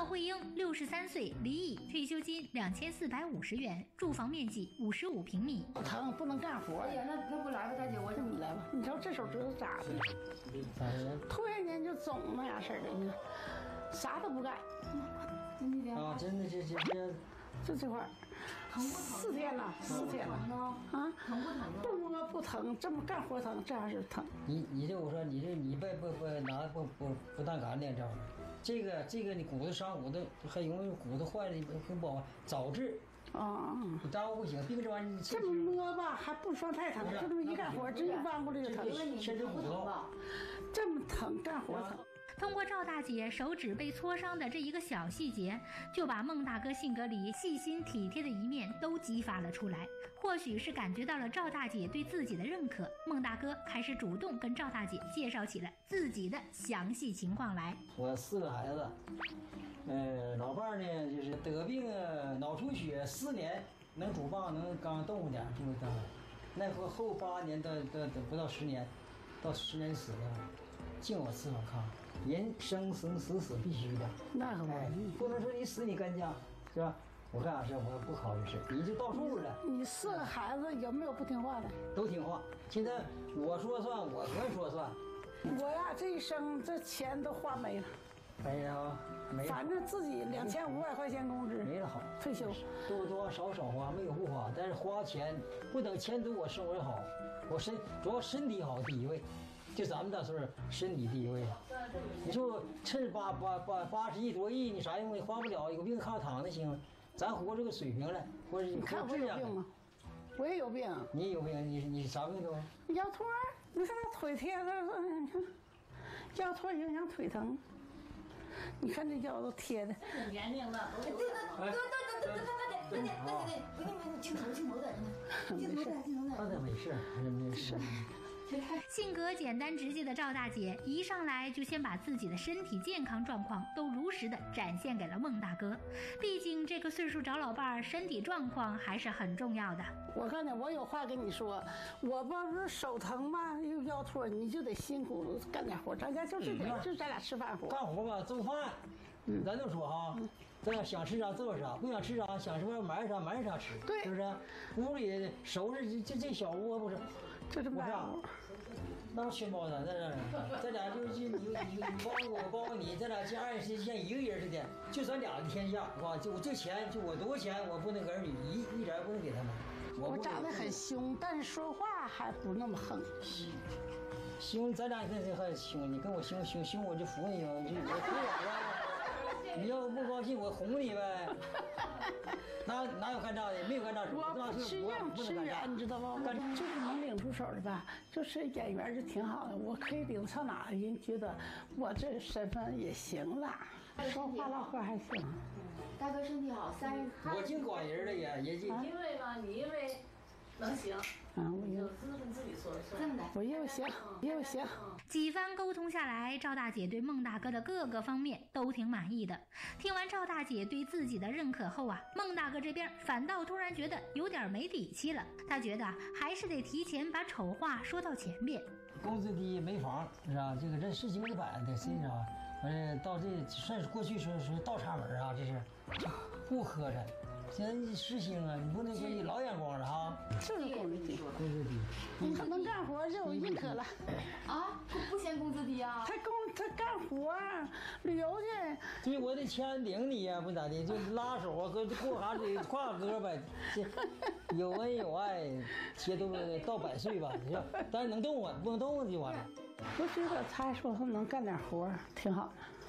赵慧英63岁，离异，退休金2450元，住房面积55平米。 疼，不能干活。 哎呀，那不来吧，大姐，我这么来吧。 你知道这手指头咋的？ 咋的？ 突然间就肿那样式的，你说啥都不干。 啊，真的这就这块儿， 疼不疼 ？4天了，4天了啊！ 疼不疼啊？ 不摸不疼，这么干活疼，这样是疼。 你这我说你不但干练这玩意儿，这个你骨头伤骨头还容易骨头坏了会不好早治。 啊， 你耽误不行，病这玩意儿这么摸吧还不算太疼，就这么一干活，真一弯过来就疼。 牵着骨头， 这么疼，干活疼。 通过赵大姐手指被挫伤的这一个小细节，就把孟大哥性格里细心体贴的一面都激发了出来。或许是感觉到了赵大姐对自己的认可，孟大哥开始主动跟赵大姐介绍起了自己的详细情况来。 我4个孩子，老伴儿呢就是得病脑出血4年，能主棒能刚动点就当了，那后8年的不到10年，到10年死了，净我伺候炕。人生生死死必须的， 那可不能说你死你干家，是吧？我干啥事我不考虑事，你就到数了。 你4个孩子有没有不听话的？ 都听话。现在我说算，我全说算。 我呀，这一生这钱都花没了。 没了，没了。 反正自己2500块钱工资， 没了好。 退休多少花，没有不花，但是花钱不等钱多，我生活好，主要身体好第一位。就咱们那时候身体第一位啊！你说趁80多亿，你啥用？你花不了，有病炕躺着行。咱活这个水平了，或者你看我有病吗？我也有病。 你也有病，你啥病都？ 腰托，你看那腿贴的，你看腰托影响腿疼。你看这腰都贴的。 年龄了，对，镜头在这呢，镜头在。 他那没事，没事。 性格简单直接的赵大姐一上来就先把自己的身体健康状况都如实的展现给了孟大哥，毕竟这个岁数找老伴儿，身体状况还是很重要的。 我看见我有话跟你说，我不是手疼吧，又腰托，你就得辛苦干点活，咱家就这点，就咱俩吃饭活。 干活吧，做饭，咱就说哈，咱俩想吃啥做啥，不想吃啥想什么买啥吃， 对， 是不是？屋里收拾这小屋不是。 这么大， 那全包咱咱俩就是你包我包你，咱俩家人是像一个人似的，就咱俩的天下，是吧？就我这钱，就我多钱，我不能给儿女一点也不能给他们。 我长得很凶，但是说话还不那么横。 凶，咱俩那还凶，你跟我凶，我就服你了，我服我了。你要不高兴，我哄你呗。哪有干仗的？没有干仗。 我不吃硬吃软，你知道吗？就是能领出手的吧，就是演员就挺好的。我可以领上哪，人觉得我这身份也行了，说话唠嗑还行。 大哥身体好，30。 我净管人了也净。 因为吧，你因为能行。 我有资本自己说了算。 这么的， 我又行。 几番沟通下来，赵大姐对孟大哥的各个方面都挺满意的。听完赵大姐对自己的认可后啊，孟大哥这边反倒突然觉得有点没底气了。他觉得还是得提前把丑话说到前边。 工资低没房是吧？这个人事情没摆的，谁知道？到这算是过去说倒插门啊，这是不磕碜。现在你实行啊，你不能说你老眼光了哈。 就是工资低， 工资低， 你可能干活就认可了啊？不嫌工资低啊？ 他干活旅游去， 对，我得钱领你呀，不咋的，就拉手啊，和过哈嘴挎胳膊，这有恩有爱，些都到100岁吧，是吧？但是能动啊，不能动就完了。 我觉得他说他能干点活挺好的。